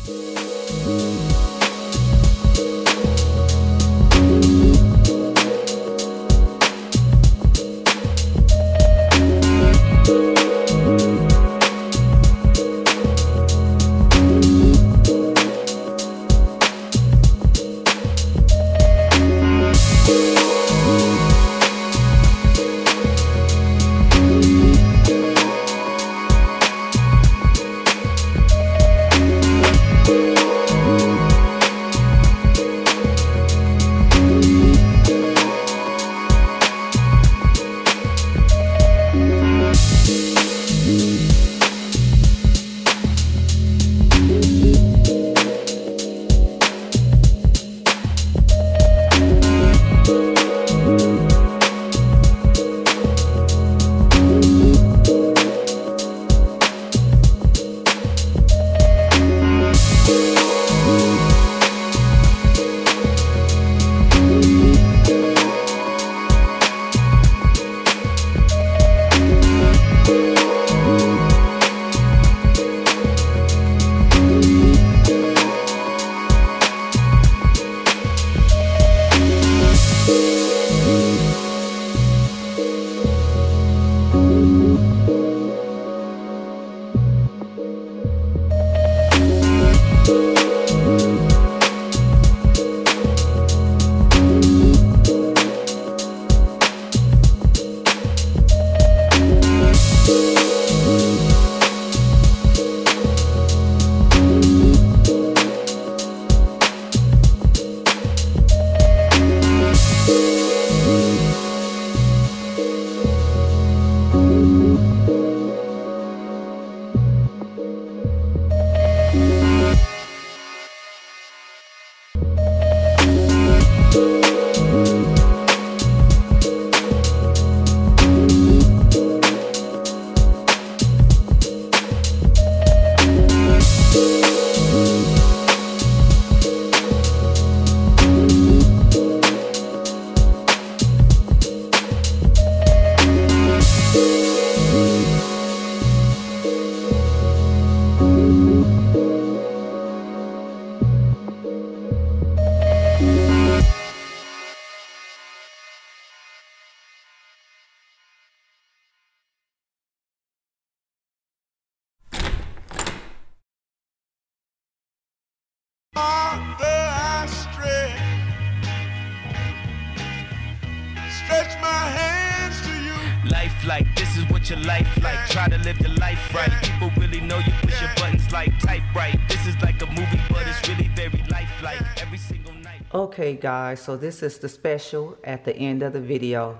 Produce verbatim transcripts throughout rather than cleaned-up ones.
Life like, this is what your life like. Try to live your life right. People really know you push your buttons like type right. This is like a movie, but it's really very lifelike. Every single night. Okay guys, so this is the special at the end of the video.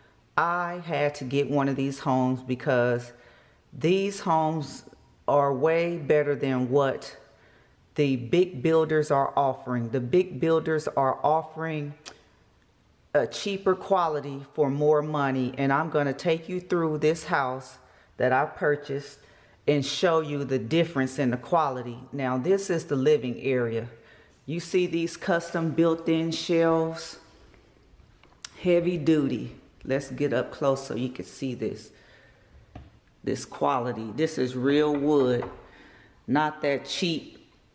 I had to get one of these homes because these homes are way better than what the big builders are offering. The big builders are offering a cheaper quality for more money, and I'm going to take you through this house that I purchased and show you the difference in the quality. Now this is the living area. You see these custom built-in shelves, heavy duty. Let's get up close so you can see this this quality. This is real wood, not that cheap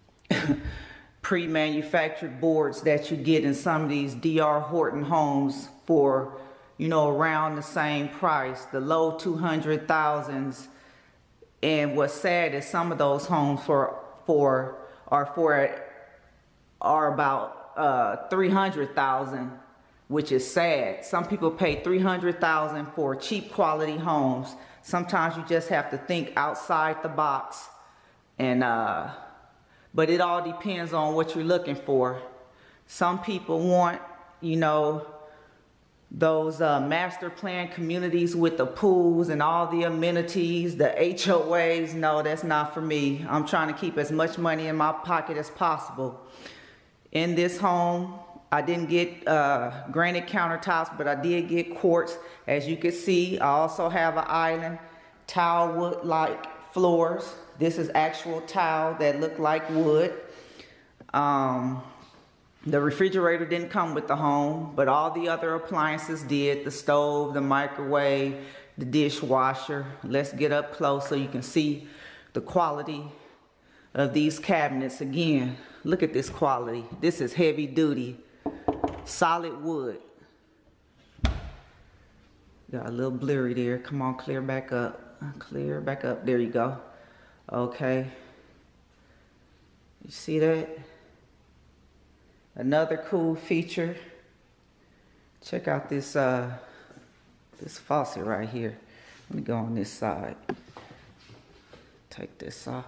pre-manufactured boards that you get in some of these D R Horton homes for, you know, around the same price, the low two hundred thousands. And what's sad is some of those homes for for are for are about uh, three hundred thousand, which is sad. Some people pay three hundred thousand for cheap quality homes. Sometimes you just have to think outside the box, and uh, but it all depends on what you're looking for. Some people want, you know, those uh, master plan communities with the pools and all the amenities, the H O As. No, that's not for me. I'm trying to keep as much money in my pocket as possible. In this home, I didn't get uh, granite countertops, but I did get quartz. As you can see, I also have an island tile wood-like floors. This is actual tile that look like wood. Um, the refrigerator didn't come with the home, but all the other appliances did. The stove, the microwave, the dishwasher. Let's get up close so you can see the quality of these cabinets. Again, look at this quality. This is heavy duty, solid wood. Got a little blurry there. Come on, clear back up. Clear back up. There you go. Okay. You see that? Another cool feature. Check out this uh, this faucet right here. Let me go on this side. Take this off.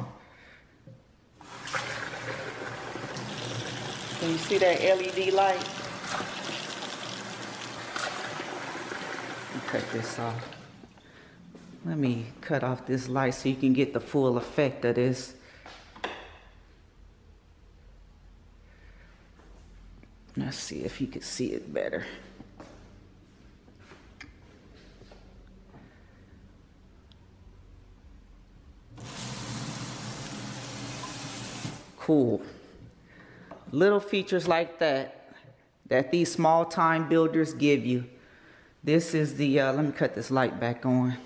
Can you see that L E D light? Cut this off. Let me cut off this light so you can get the full effect of this. Let's see if you can see it better. Cool. Little features like that that these small time builders give you. This is the, uh, let me cut this light back on.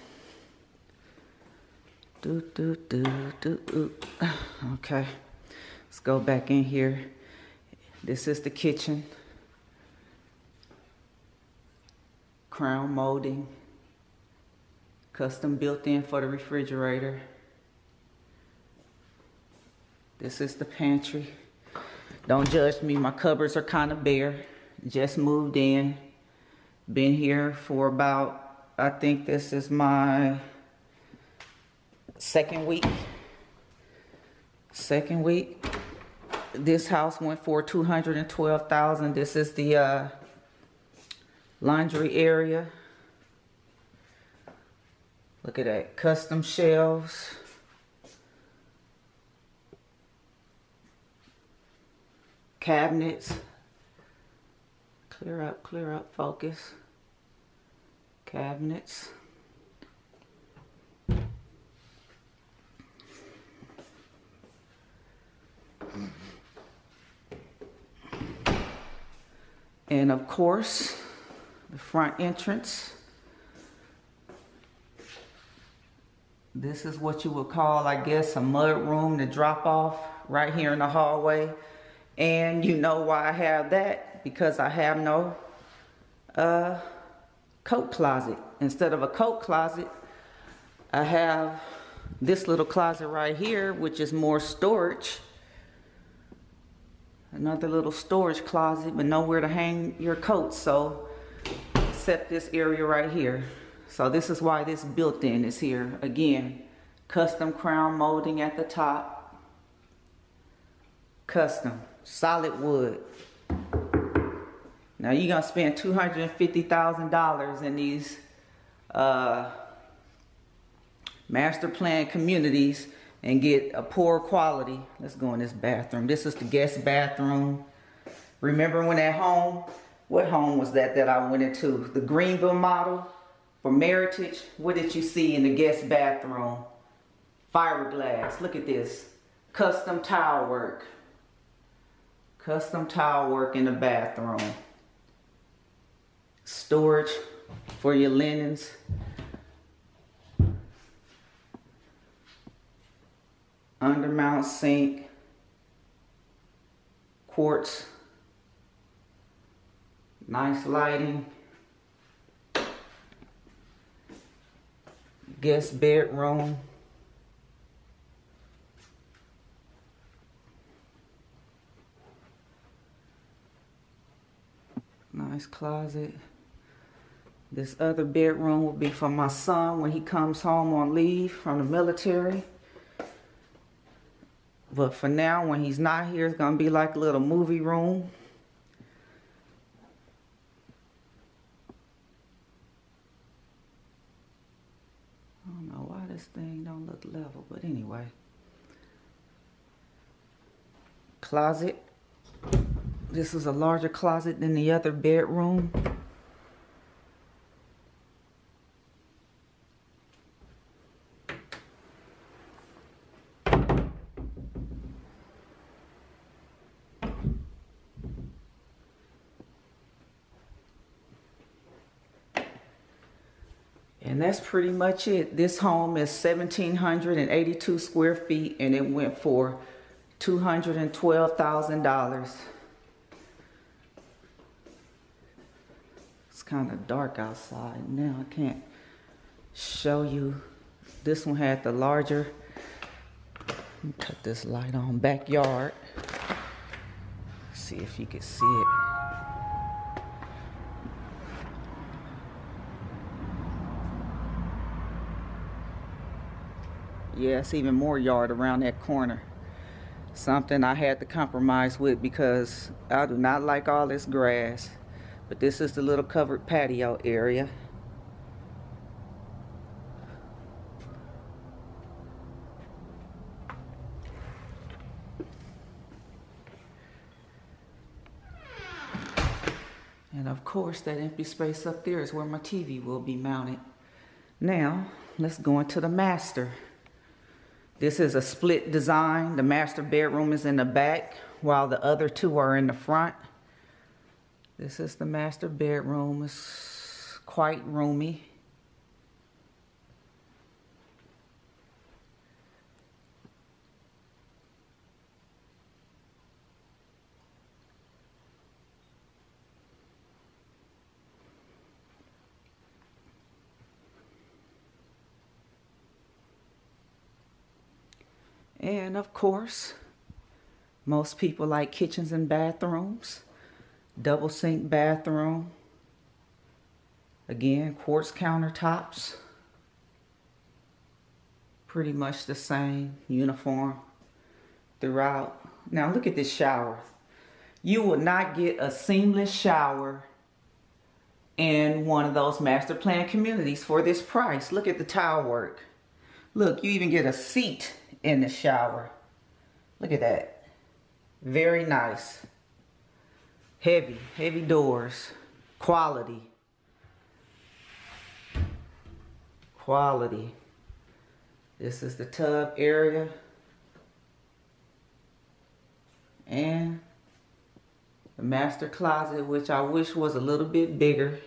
Do, do, do, do, do. Okay, let's go back in here. This is the kitchen. Crown molding. Custom built in for the refrigerator. This is the pantry. Don't judge me, my cupboards are kind of bare. Just moved in. Been here for about, I think this is my second week. Second week. This house went for two hundred twelve thousand dollars. This is the uh, laundry area. Look at that, custom shelves. Cabinets. Clear up, clear up, focus. Cabinets. And of course, the front entrance. This is what you would call, I guess, a mud room to drop off right here in the hallway. And you know why I have that? Because I have no uh, coat closet. Instead of a coat closet, I have this little closet right here, which is more storage. Another little storage closet, but nowhere to hang your coats. So, except this area right here. So this is why this built-in is here. Again, custom crown molding at the top. Custom, solid wood. Now you're gonna spend two hundred fifty thousand dollars in these uh, master plan communities and get a poor quality. Let's go in this bathroom. This is the guest bathroom. Remember when at home, what home was that that I went into? The Greenville model for Meritage. What did you see in the guest bathroom? Fiberglass. Look at this. Custom tile work. Custom tile work in the bathroom. Storage for your linens. Undermount sink. Quartz. Nice lighting. Guest bedroom. Nice closet. This other bedroom will be for my son when he comes home on leave from the military. But for now, when he's not here, it's going to be like a little movie room. I don't know why this thing don't look level, but anyway. Closet. This is a larger closet than the other bedroom. And And that's pretty much it. This home is one thousand seven hundred eighty-two square feet, and it went for two hundred twelve thousand dollars. It's kind of dark outside now. I can't show you. This one had the larger, let me cut this light on, backyard. See if you can see it. Yeah, it's even more yard around that corner. Something I had to compromise with because I do not like all this grass. But this is the little covered patio area. And of course, that empty space up there is where my T V will be mounted. Now, let's go into the master. This is a split design. The master bedroom is in the back while the other two are in the front. This is the master bedroom. It's quite roomy. And of course, most people like kitchens and bathrooms. Double sink bathroom. Again, quartz countertops. Pretty much the same, uniform throughout. Now look at this shower. You will not get a seamless shower in one of those master plan communities for this price. Look at the tile work. Look, you even get a seat in the shower. Look at that. Very nice. Heavy, heavy doors. Quality. Quality. This is the tub area. And the master closet, which I wish was a little bit bigger.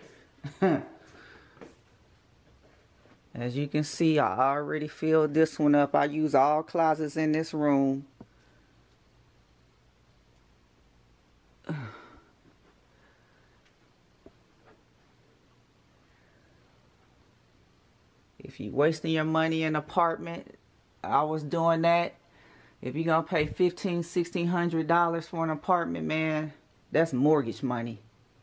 As you can see, I already filled this one up. I use all closets in this room. If you're wasting your money in an apartment, I was doing that. If you're going to pay fifteen hundred dollars, sixteen hundred dollars for an apartment, man, that's mortgage money.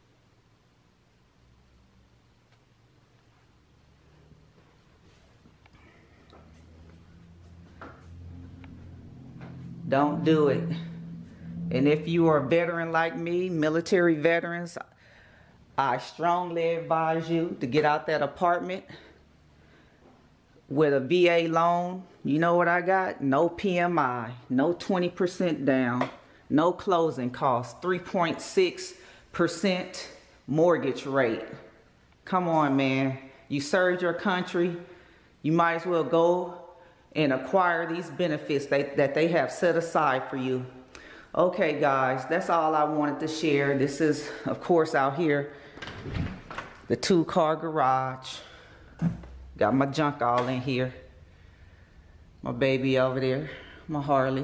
Don't do it. And if you are a veteran like me, military veterans, I strongly advise you to get out that apartment with a V A loan. You know what I got? No P M I, no twenty percent down, no closing costs, three point six percent mortgage rate. Come on, man. You served your country. You might as well go and acquire these benefits they, that they have set aside for you. Okay, guys, that's all I wanted to share. This is, of course, out here, the two-car garage. Got my junk all in here. My baby over there, my Harley.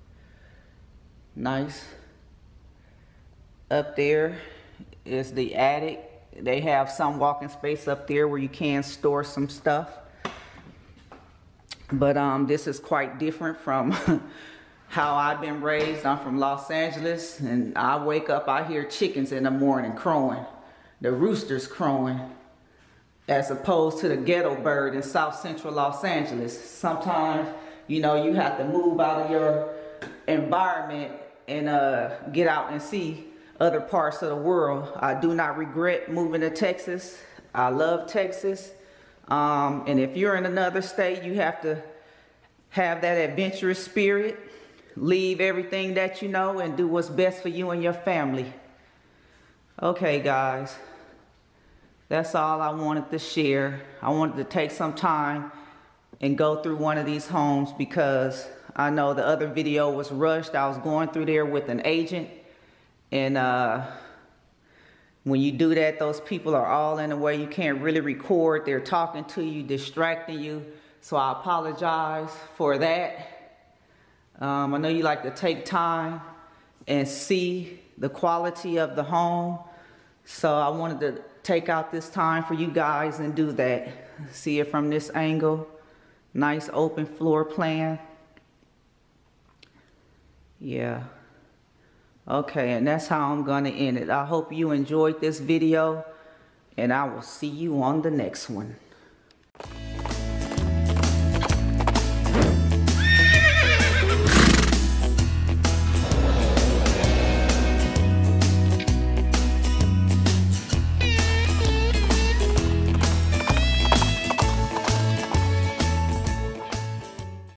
Nice. Up there is the attic. They have some walking space up there where you can store some stuff. But um, this is quite different from how I've been raised. I'm from Los Angeles, and I wake up, I hear chickens in the morning crowing. The roosters crowing, as opposed to the ghetto bird in South Central Los Angeles. Sometimes, you know, you have to move out of your environment and uh, get out and see other parts of the world. I do not regret moving to Texas. I love Texas. Um, and if you're in another state, you have to have that adventurous spirit. Leave everything that you know and do what's best for you and your family. Okay, guys. That's all I wanted to share. I wanted to take some time and go through one of these homes because I know the other video was rushed. I was going through there with an agent, and uh, When you do that, those people are all in the way. You can't really record. They're talking to you, distracting you. So I apologize for that. Um, I know you like to take time and see the quality of the home. So I wanted to take out this time for you guys and do that. See it from this angle. Nice open floor plan. Yeah. Okay, and that's how I'm gonna end it. I hope you enjoyed this video, and I will see you on the next one.